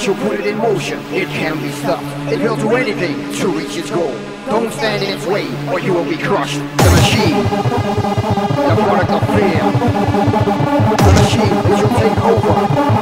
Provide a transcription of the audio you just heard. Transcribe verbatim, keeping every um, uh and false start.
Once you put it in motion, it can be stopped. It will do anything to reach its goal. Don't stand in its way, or you will be crushed. The machine, the product of fear. The machine which will take over.